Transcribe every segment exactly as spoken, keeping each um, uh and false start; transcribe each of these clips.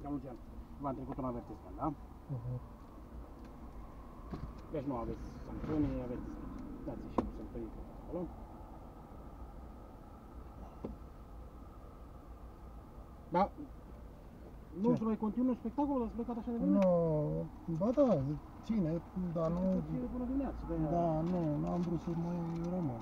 la mulți ani. V-am trecut un avertisment, da? Uh-huh. Deci nu aveți sancțiuni, avertisment. Dați și nu sunt tăiți acolo. Da? Nu să mai continui spectacolul, ați plecat așa de vreme? Nu, ba da, ține, dar nu... Ține până dimineață, de-aia... Da, nu, n-am vrut să mai rămân.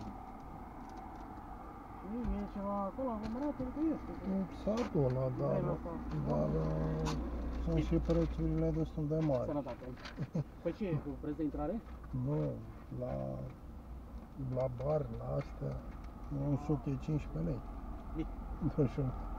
Nu, e ceva acolo, aglomerat, adică este. S-a adunat, dar, dar sunt și prețurile destul de mari. Sănătate. Păi ce e, cu preț de intrare? Nu, la, la bar, la astea, un suc e cincisprezece lei. Mic. Nu știu.